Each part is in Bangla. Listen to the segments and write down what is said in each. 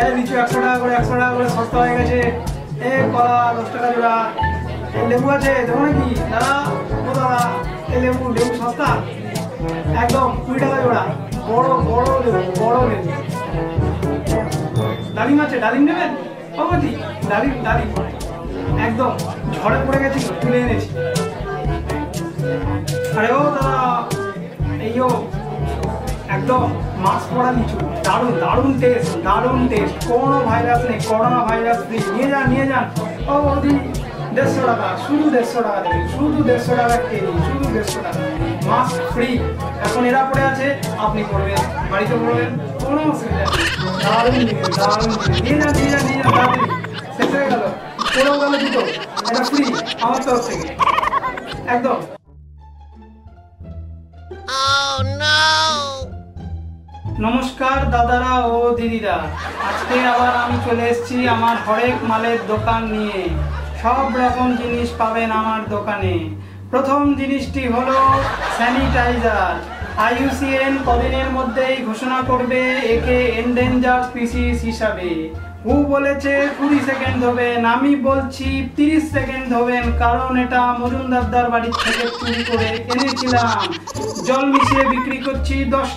লিচু 100 টাকা করে সস্তা হয়ে গেছে। কলা 10 টাকা জোড়া। লেবু আছে দেবো নাকি দাদা? ও দাদা লেবু সস্তা একদম 20 টাকা জোড়া। বড় লেবু। ডালিম আছে, ডালিম নেবেন? বাবাজি ডালিম একদম ঝড়ে পড়ে গেছি, তুলে এনেছি। আরে ও দাদা এইও একদম মাছ পড়া লিচু, দারুণ টেস্ট, কোনো ভাইরাস নেই, করোনা ভাইরাস নেই। নিয়ে যান। ও বৌদি 150 টাকা, শুধু 150 টাকা দেবে, শুধু 150 টাকা কেজি, শুধু 150 টাকা, মাছ ফ্রি। এখন এরা পড়ে আছে, আপনি পড়বেন, বাড়িতে পড়বেন, কোনো অসুবিধা নেই। দারুণ নিয়ে যান তাড়াতাড়ি। শেষ হয়ে গেল, পড়েও গেল দুটো, এটা ফ্রি আমার তরফ থেকে একদম। নমস্কার দাদারা ও দিদিরা, আজকে আবার আমি চলে এসেছি আমার হরেক মালের দোকান নিয়ে। সব রকম জিনিস পাবেন আমার দোকানে। প্রথম জিনিসটি হলো স্যানিটাইজার। IUCN কদিনের মধ্যেই ঘোষণা করবে একে এন্ডেঞ্জার স্পিসিস হিসাবে। ও বলেছে 20 সেকেন্ড হবেন, আমি বলছি 30 সেকেন্ড হবেন, কারণ এটা মজুমদারদার বাড়ির থেকে চুরি করে এনেছিলাম। জল মিশিয়ে বিক্রি করছি 10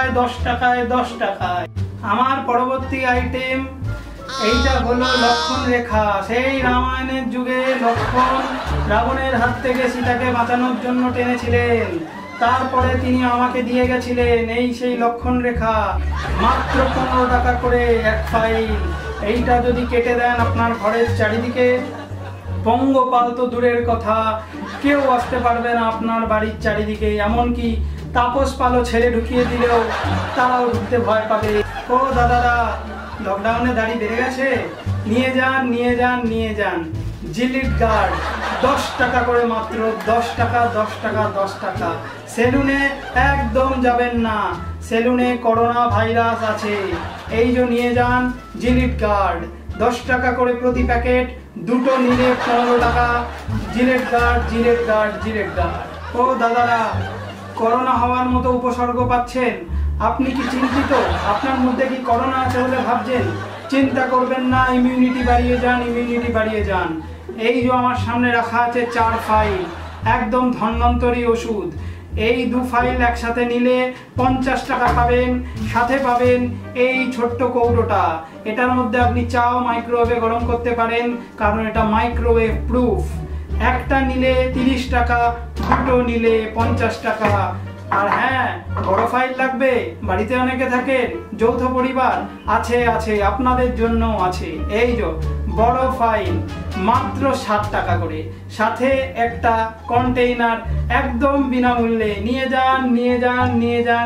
টাকায়। আমার পরবর্তী আইটেম এইটা হলো লক্ষণ রেখা। সেই রামায়ণের যুগে লক্ষণ রাবণের হাত থেকে সীতাকে বাঁচানোর জন্য টেনেছিলেন, তারপরে তিনি আমাকে দিয়ে গেছিলেন এই সেই লক্ষণ রেখা। মাত্র 15 টাকা করে এক ফাইল। এইটা যদি কেটে দেন আপনার ঘরের চারিদিকে, পঙ্গপাল তো দূরের কথা, কেউ আসতে পারবে না আপনার বাড়ির চারিদিকে। এমনকি তাপস পালও ছেড়ে ঢুকিয়ে দিলেও তারাও ঢুকতে ভয় পাবে। ও দাদারা, লকডাউনে দাড়ি বেড়ে গেছে, নিয়ে যান জিলিট গার্ড 10 টাকা করে, মাত্র 10 টাকা। সেলুনে একদম যাবেন না, সেলুনে করোনা ভাইরাস আছে। এই যে নিয়ে যান জিলিট গার্ড, 10 টাকা করে প্রতি প্যাকেট, দুটো নিলে 15 টাকা। JELET guard. ও দাদারা, করোনা হওয়ার মতো উপসর্গ পাচ্ছেন, আপনি কি চিন্তিত? আপনার মধ্যে কি করোনা আছে বলে ভাবছেন? চিন্তা করবেন না, ইমিউনিটি বাড়িয়ে যান। এই যে আমার সামনে রাখা আছে 4 ফাইল, একদম ধন্বন্তরী ওষুধ। এই 2 ফাইল একসাথে নিলে 50 টাকা পাবেন, সাথে পাবেন এই ছোট্ট কৌটোটা। এটার মধ্যে আপনি চাও মাইক্রোওয়েভে গরম করতে পারেন, কারণ এটা মাইক্রোওয়েভ প্রুফ। একটা নিলে 30 টাকা, দুটো নিলে 50 টাকা। আর হ্যাঁ, বড় ফাইল লাগবে, বাড়িতে অনেকে থাকেন, যৌথ পরিবার আছে, আপনাদের জন্য আছে। এই যে বড় ফাইল, মাত্র 60 টাকা করে, সাথে একটা কন্টেইনার, একদম বিনামূল্যে। নিয়ে যান।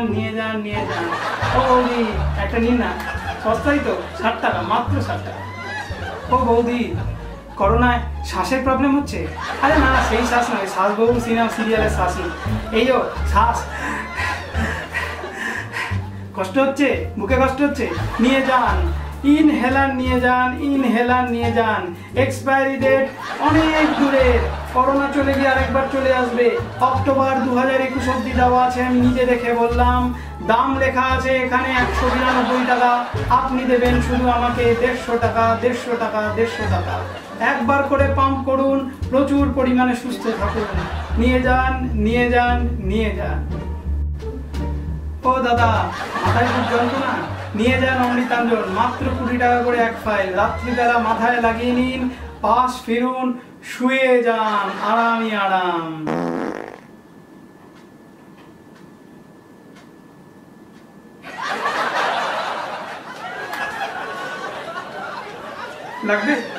ও বৌদি একটা নিন না, সস্তাই তো, 60 টাকা, মাত্র 60 টাকা। ও বৌদি, করোনায় শ্বাসের প্রবলেম হচ্ছে? আরে না, সেই শ্বাস নয়, শ্বাসবাবু সিরিয়ালের শ্বাস নয়। এই যে শ্বাস কষ্ট হচ্ছে, বুকে কষ্ট হচ্ছে, নিয়ে যান ইনহেলার নিয়ে যান। এক্সপায়ারি ডেট অনেক দূরের, করোনা চলে গিয়ে আরেকবার চলে আসবে। অক্টোবর 2021 অব্দি দেওয়া আছে, আমি নিজে দেখে বললাম। দাম লেখা আছে এখানে 199 টাকা, আপনি দেবেন শুধু আমাকে 150 টাকা। একবার করে পাম্প করুন, প্রচুর পরিমাণে সুস্থ থাকুন। নিয়ে যান। ও দাদা, মাথায় খুব যন্ত্রণা? নিয়ে যান অমৃতাঞ্জন, মাত্র 20 টাকা করে এক ফাইল। রাত্রিবেলা মাথায় লাগিয়ে নিন, পাশ ফিরুন, শুয়ে যান আরাম। লাগবে?